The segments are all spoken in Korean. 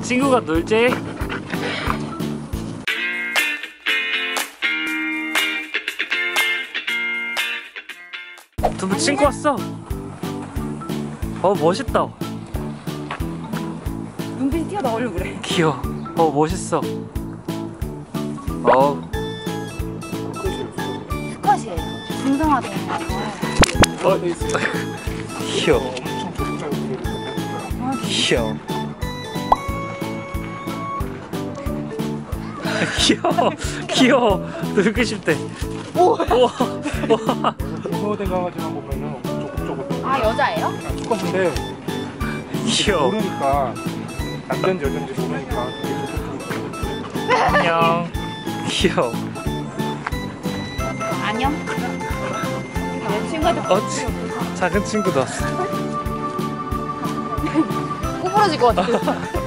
친구가 놀지? 두부 친구 왔어. 멋있다. 눈빛이 튀어나오려고 그래. 귀여워. 멋있어. 수컷이에요. 중성화된 거. 귀여워. 귀여워. 귀여워. 귀여워. 놀고 싶대. 오. 중성화된 강아지만 보면은 조금 아, 여자예요? 수컷인데 귀여워. 모르니까 남자인지 여자인지 모르니까 안녕. 귀여워. 안녕. 내 친구한테 작은 친구도 왔어. 꼬부러질 것 같아.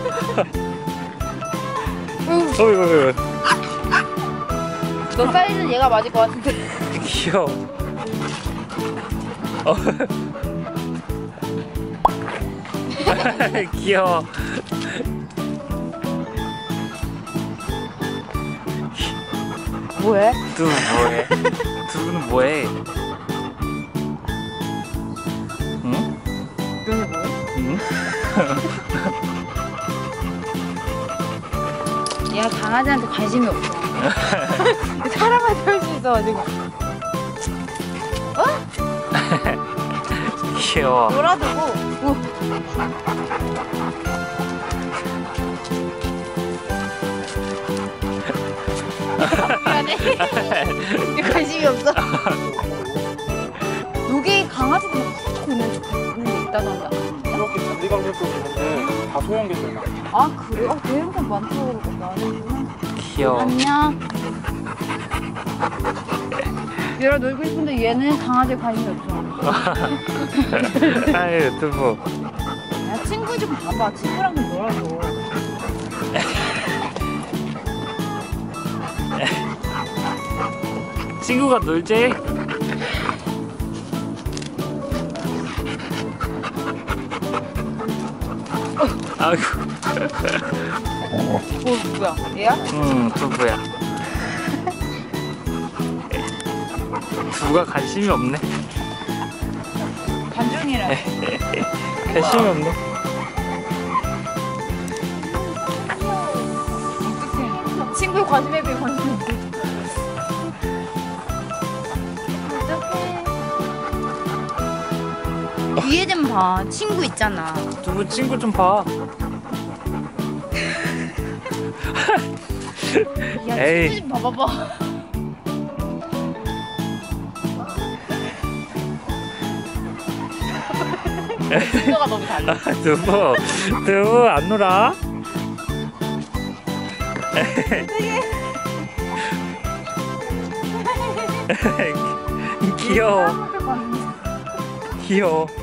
어이구. 너 사이즈는 얘가 맞을 것 같은데. 귀여워. 귀여워. 뭐해? 두부 뭐해? 두부는 뭐해? 응? 너네 뭐해? 응? 얘가 강아지한테 관심이 없어. 사람한테 할 수 있어가지고. 귀여워. 놀아두고. 미안해. 관심이 없어. 여기 강아지도 키우고 있는 게 있다던데. 이렇게 잔디강들도 있는데 다 소형견들 나. 아, 그래? 대형견 많다고 그러고 나는. 귀여워. 안녕. 얘랑 놀고 싶은데 얘는 강아지에 관심이 없어. 아유, 두부. 야, 친구 좀 봐봐. 친구랑 좀 놀아줘. 친구가 놀지? 아이고. 뭐야? 얘야? 두부야. 두부가 관심이 없네. 반중이라. 관심이 없네. 어떡해. 친구의 관심에 비해 관심이 없어. 어떡해. 위에 좀 봐. 친구 있잖아. 두부 친구 좀 봐. 야, 에이. 친구 좀 봐봐봐. 친구가 너무 달라. 두부 안 놀아? 귀여워. 귀여워.